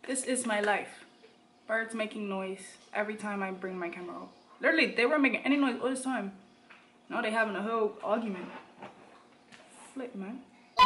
This is my life. Birds making noise every time I bring my camera up. Literally, they weren't making any noise all this time. Now they having a whole argument. Flip, man.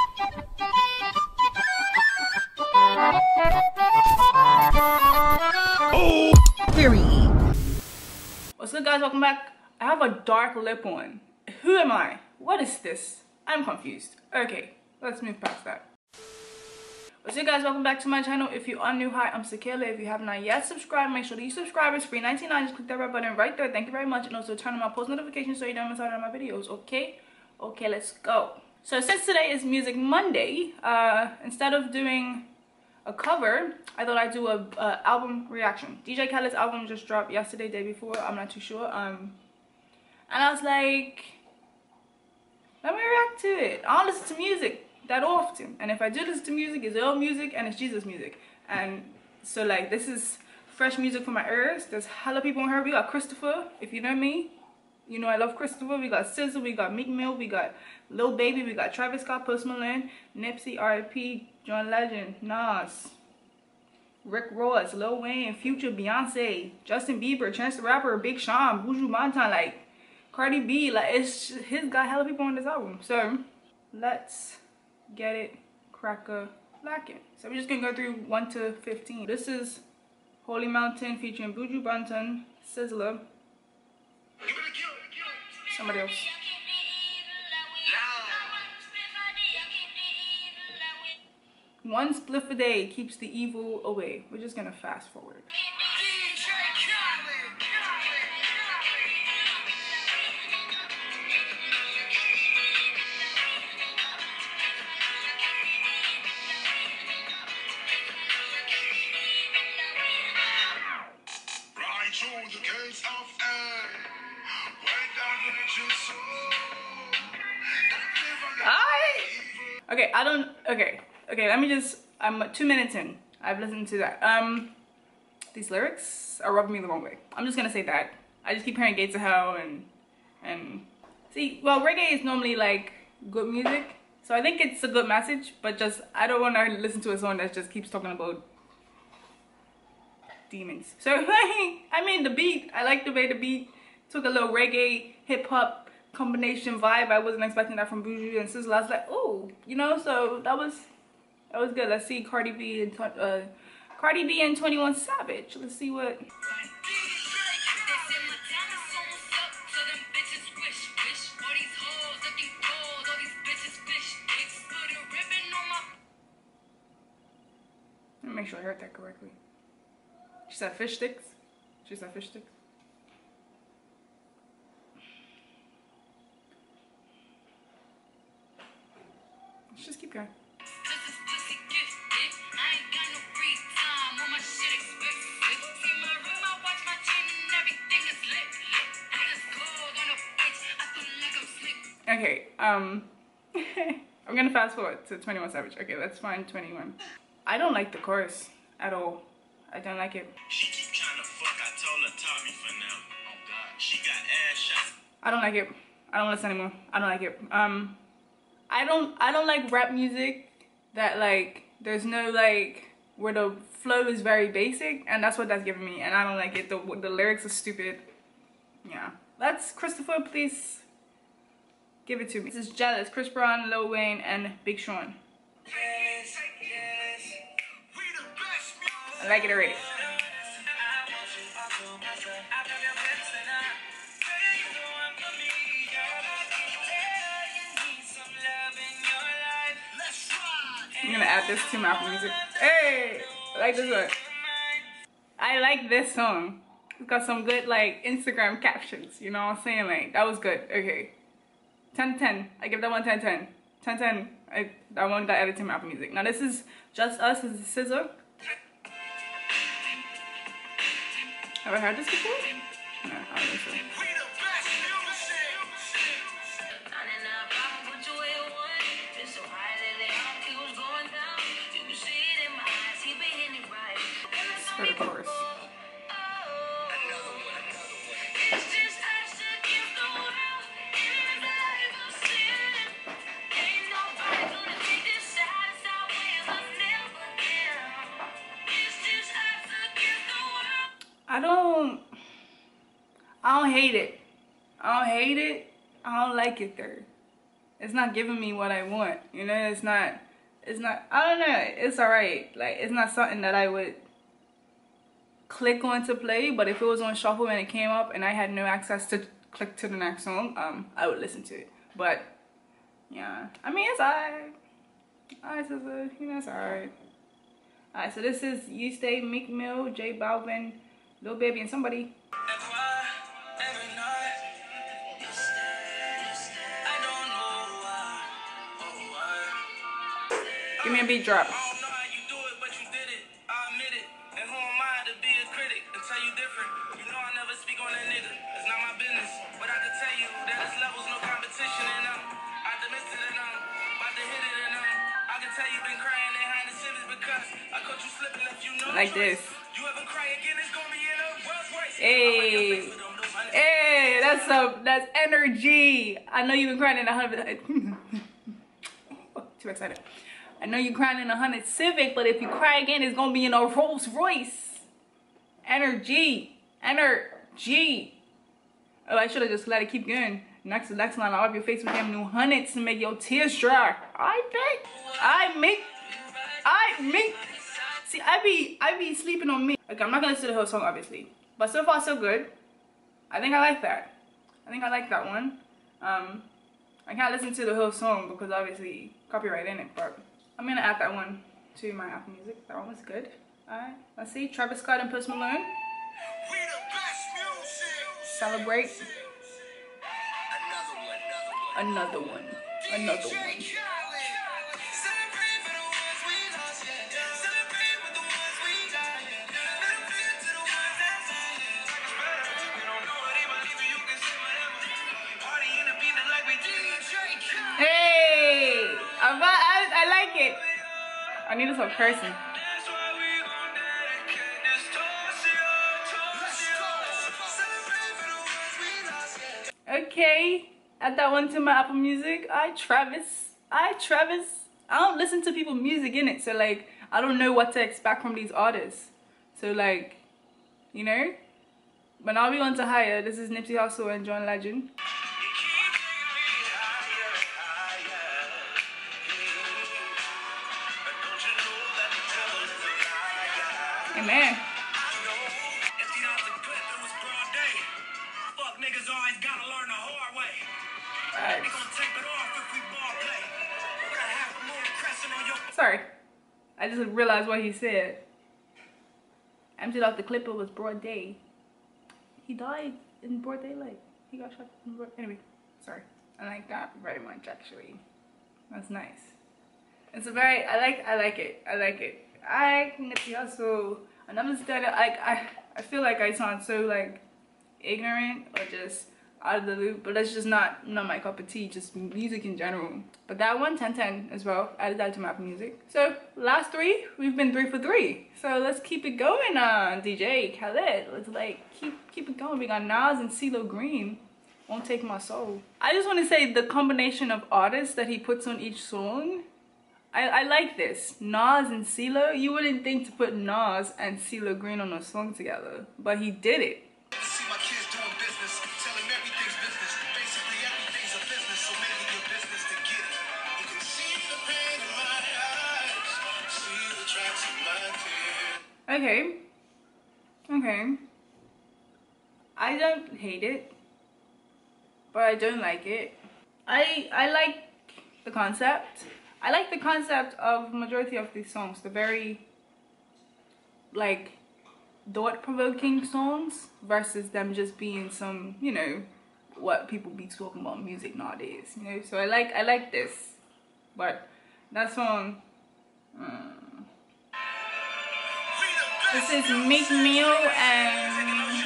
Oh! Period. What's up, guys? Welcome back. I have a dark lip on. Who am I? What is this? I'm confused. Okay, let's move past that. What's up, guys? Welcome back to my channel. If you are new, hi, I'm Sakayla. If you have not yet subscribed, make sure that you subscribe. It's free $19. Just click that red button right there. Thank you very much. And also turn on my post notifications so you don't miss out on my videos, okay? Okay, let's go. So since today is Music Monday, instead of doing a cover, I thought I'd do a album reaction. DJ Khaled's album just dropped yesterday, day before, I'm not too sure. And I was like, let me react to it. I don't listen to music that often, and if I do listen to music, it's old music and it's Jesus music. And so like, this is fresh music for my ears. There's hella people on here. We got Christopher, if you know me, you know I love Christopher. We got SZA, we got Meek Mill, we got Lil Baby, we got Travis Scott, Post Malone, Nipsey, R.I.P., John Legend, Nas, Rick Ross, Lil Wayne, Future, Beyonce, Justin Bieber, Chance the Rapper, Big Sean, Buju Banton, like Cardi B. Like, it's his got hella people on this album. So let's get it crack-a-lackin'. So we're just gonna go through 1 to 15. This is Holy Mountain featuring Buju Banton, Sizzla, somebody else. One spliff a day keeps the evil away. We're just gonna fast forward. Okay, let me just, I'm 2 minutes in. I've listened to that. These lyrics are rubbing me the wrong way. I'm just gonna say that. I just keep hearing Gates of Hell and see, well, reggae is normally like good music, so I think it's a good message, but just, I don't want to listen to a song that just keeps talking about demons. So I mean, the beat, I like the way the beat took a little reggae hip-hop combination vibe. I wasn't expecting that from Buju and Sizzla. I was like, oh, you know, so that was good. Let's see Cardi B and 21 Savage. Let's see what. Let me make sure I heard that correctly. She said fish sticks. She said fish sticks. Let's just keep going. Okay, I'm gonna fast forward to 21 Savage. Okay, let's find 21. I don't like the chorus at all. I don't like it. She keep trying to fuck. I told her top me for now. Oh God, she got ass shots. I don't like it. I don't listen anymore. I don't like it. I don't like rap music that like there's no like where the flow is very basic, and that's what that's giving me, and I don't like it. The lyrics are stupid. Yeah, let's Christopher, please. Give it to me. This is Jealous, Chris Brown, Lil Wayne, and Big Sean. I like it already. I'm gonna add this to my Apple Music. Hey, I like this one. I like this song. It's got some good like Instagram captions. You know what I'm saying? Like, that was good. Okay. 10-10. I give that one 10-10. 10-10. That one got added to my Apple Music. Now this is Just Us. This is SZA. Have I heard this before? No, I don't think so. For the chorus. I don't hate it. I don't hate it. I don't like it though. It's not giving me what I want. You know, it's not, I don't know. It's alright. Like, it's not something that I would click on to play, but if it was on shuffle and it came up and I had no access to click to the next song, I would listen to it. But yeah, I mean, it's alright. Alright, sister, you know, it's alright. Alright, so this is You Stay, Meek Mill, J Balvin, Lil Baby, and somebody. Give me a beat drop. Like this. Hey, hey, that's energy. I know you've been crying in 100. Too excited. I know you're crying in 100 Civic, but if you cry again, it's gonna be in a Rolls Royce. Energy, energy. Oh, I should have just let it keep going. Next line, I'll wipe your face with them new hundreds to make your tears dry. I make. See, I be sleeping on me. Okay, I'm not gonna listen to the whole song, obviously, but so far so good. I think I like that. I think I like that one. I can't listen to the whole song because obviously copyright in it, but I'm gonna add that one to my Apple Music. That one was good. Alright, let's see. Travis Scott and Post Malone. Celebrate. Another one. Hey, I like it. I need to stop cursing. Okay, add that one to my Apple Music. Travis. I don't listen to people's music in it, so like I don't know what to expect from these artists. So like, you know. But now we on to higher. This is Nipsey Hussle and John Legend. Amen. Sorry, I just realized what he said. Emptied off the clip, it was broad day. He died in broad daylight. He got shot in broad. Anyway, sorry. I like that very much actually. That's nice. It's a very I like it. I Nipsey Hussle. And I'm just like I feel like I sound so like ignorant or just out of the loop, but that's just not my cup of tea, just music in general. But that one, 10/10 as well, added that to my Apple Music. So last three, we've been 3 for 3. So let's keep it going, DJ Khaled. Let's like keep it going. We got Nas and CeeLo Green, Won't Take My Soul. I just want to say the combination of artists that he puts on each song, I like this. Nas and CeeLo, you wouldn't think to put Nas and CeeLo Green on a song together, but he did it. Okay. I don't hate it, but I don't like it. I like the concept. I like the concept of majority of these songs. The very like thought-provoking songs versus them just being some, you know, what people be talking about music nowadays, you know. So I like this, but that song. This is Meek Mill and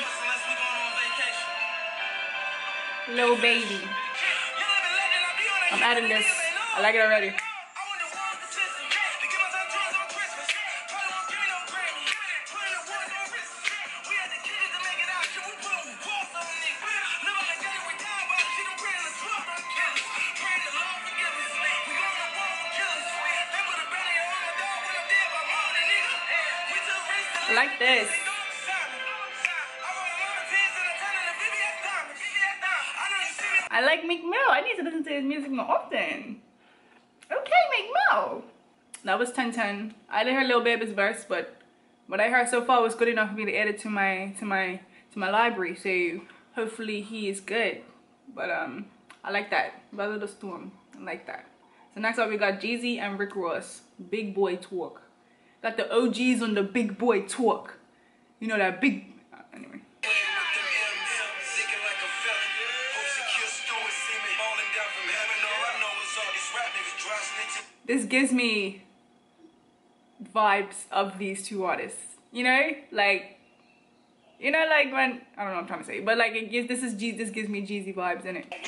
Lil Baby. I'm adding this. I like it already. I like this. I like Meek Mill. I need to listen to his music more often. Okay, Meek Mill. That was 1010. I didn't hear Lil Baby's verse, but what I heard so far was good enough for me to add it to my library. So hopefully he is good. But I like that. Brother the Storm. I like that. So next up we got Jeezy and Rick Ross. Big Boy Talk. Got the OGs on the Big Boy Talk. You know that big. Anyway. This gives me vibes of these two artists. You know, like when I don't know what I'm trying to say, but like this gives me Jeezy vibes in it.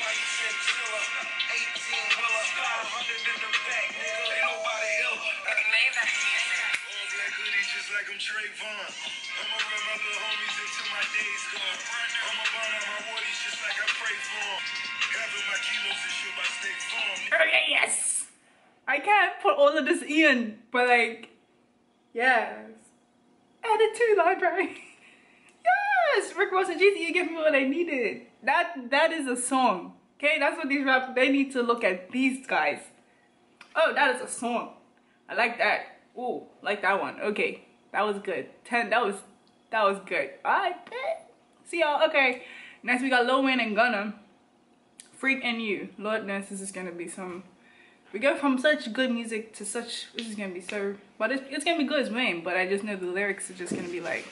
Okay, yes. I can't put all of this in, but like, yes. Add it to library. Yes, Rick Ross and Jeezy, you gave me what I needed. That is a song. Okay, that's what these rappers, they need to look at these guys. Oh, that is a song. I like that. Ooh, like that one. Okay, that was good. 10. That was good. Alright, see y'all. Okay, next we got Lil Wayne and Gunna. Freak and You. Lord knows this is gonna be some. We go from such good music to such. This is gonna be so. But it's gonna be good as Wayne. But I just know the lyrics are just gonna be like.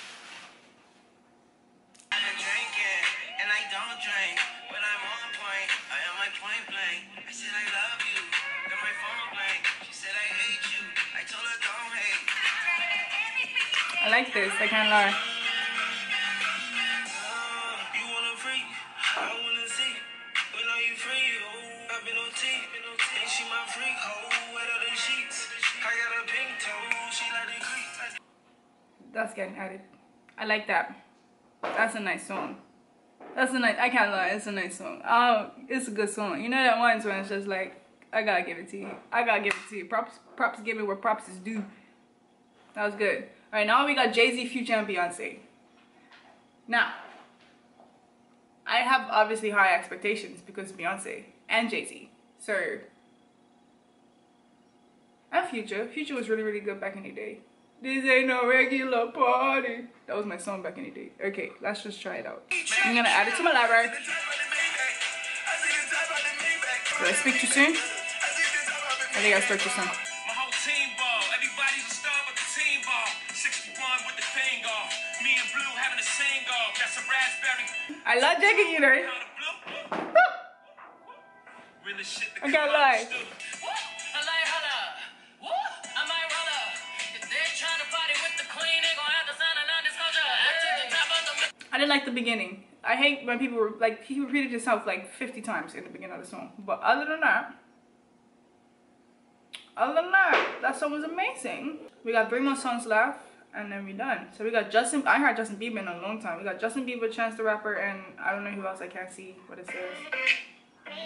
I like this. I can't lie. That's getting added. I like that. That's a nice song. I can't lie, it's a nice song. It's a good song. You know that one when it's just like, I gotta give it to you. I gotta give it to you. Props give it where props is due. That was good. Alright, now we got Jay-Z, Future, and Beyonce. Now, I have obviously high expectations because of Beyonce and Jay-Z. So, and Future. Future was really, really good back in the day. This ain't no regular party. That was my song back in the day. Okay, let's just try it out. I'm gonna add it to my library. Did I speak too soon? I think I spoke too soon. I love Jackie, you know. I can't lie. I didn't like the beginning. I hate when people were like, he repeated himself like 50 times in the beginning of the song. But other than that, that song was amazing. We got 3 more songs left and then we're done. So we got Justin, I heard Justin Bieber in a long time. We got Justin Bieber, Chance the Rapper, and I don't know who else, I can't see what it says.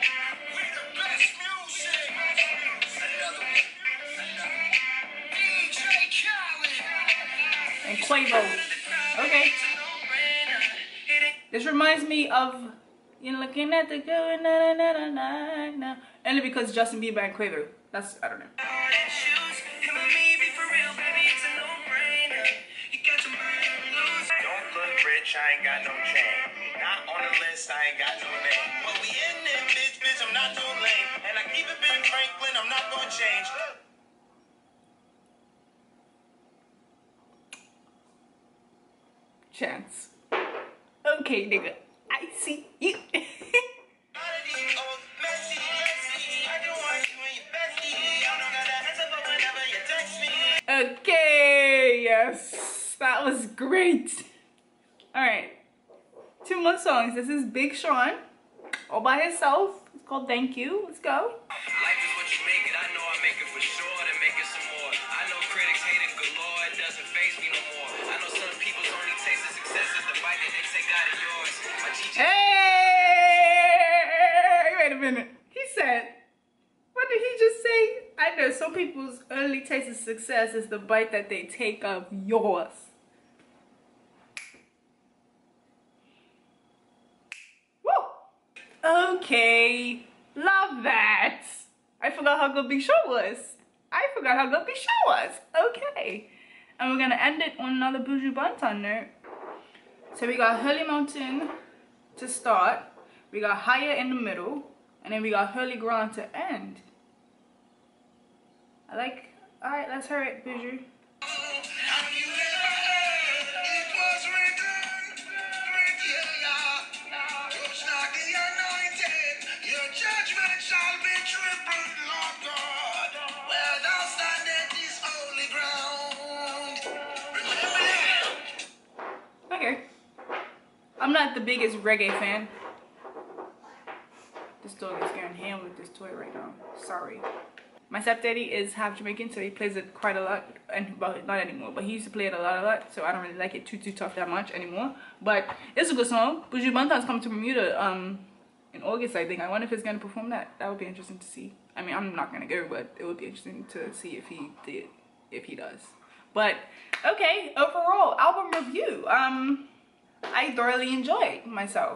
And Quavo. Okay. This reminds me of, you know, looking at the girl, na na na na na. Only because Justin Bieber and Quavo. That's, I don't know. I ain't got no chain. Not on the list, I ain't got no name. But we in them, bitch, I'm not no lame. And I keep it Ben Franklin, I'm not gonna change. Chance. Okay, nigga. I see you. Okay, yes. That was great. Alright, 2 more songs. This is Big Sean, all by himself. It's called Thank You. Let's go. Life is what you make it. I know I make it for sure. Then make it some more. I know critics hate it galore. It doesn't faze me no more. I know some people's only taste of success is the bite that they take out of yours. My teacher. Hey, wait a minute. He said, what did he just say? I know some people's only taste of success is the bite that they take of yours. Okay, love that. I forgot how good Big Sean was. Okay, and we're gonna end it on another Buju Banton note. So we got Holy Mountain to start, we got Higher in the middle, and then we got Holy Ground to end. Alright, let's hear it, Buju. Okay. I'm not the biggest reggae fan. This dog is getting ham with this toy right now. Sorry. My stepdaddy is half Jamaican, so he plays it quite a lot, and well, not anymore, but he used to play it a lot, so I don't really like it too tough that much anymore. But it's a good song. Buju Banton's coming to Bermuda in August, I think. I wonder if he's gonna perform that. That would be interesting to see. I mean, I'm not gonna go, but it would be interesting to see if he does. But okay, overall album review. I thoroughly enjoyed myself.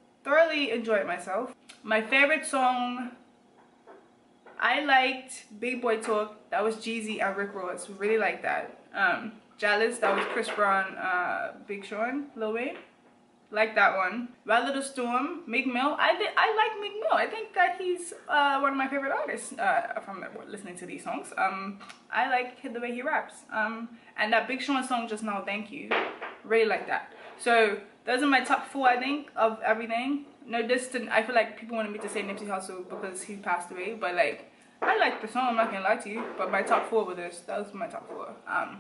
My favorite song, I liked Big Boy Talk. That was Jeezy and Rick Ross. Really like that. Jealous, that was Chris Brown, Big Sean, Lil Wayne. Like that one. Rather the Storm, Meek Mill. I like Meek Mill. I think that he's one of my favorite artists if I'm listening to these songs. I like the way he raps. And that Big Sean song just now, Thank You. Really like that. So those are my top 4, I think, of everything. No distant. I feel like people wanted me to say Nipsey Hussle because he passed away, but like I like the song. I'm not gonna lie to you. But my top 4 were this. That was my top 4.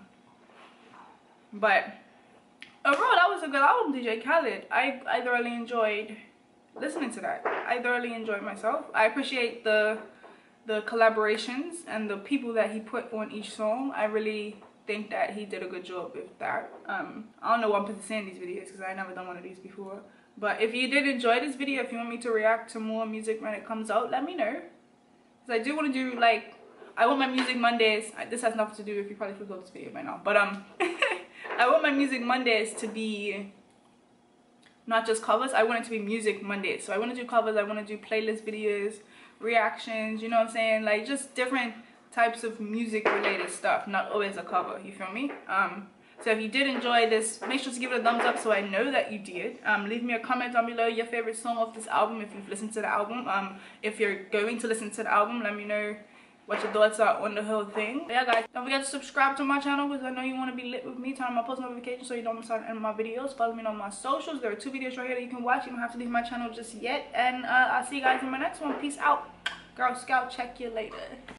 But overall, that was a good album, DJ Khaled. I thoroughly enjoyed listening to that. I thoroughly enjoyed myself. I appreciate the collaborations and the people that he put on each song. I really think that he did a good job with that. I don't know what I'm supposed to say in these videos because I've never done one of these before. But if you did enjoy this video, if you want me to react to more music when it comes out, let me know. Because I do want to do, like, I want my Music Mondays. This has nothing to do with, you probably forgot this video by now. But I want my Music Mondays to be not just covers. I want it to be Music Mondays. So I want to do covers. I want to do playlist videos, reactions, you know what I'm saying? Like, just different types of music related stuff, not always a cover, you feel me? So if you did enjoy this, make sure to give it a thumbs up so I know that you did. Leave me a comment down below your favorite song of this album if you've listened to the album. If you're going to listen to the album, let me know what your thoughts are on the whole thing. But yeah guys, don't forget to subscribe to my channel because I know you want to be lit with me. Turn on my post notifications so you don't miss out on any of my videos. Follow me on my socials. There are 2 videos right here that you can watch. You don't have to leave my channel just yet. And I'll see you guys in my next one. Peace out. Girl Scout, check you later.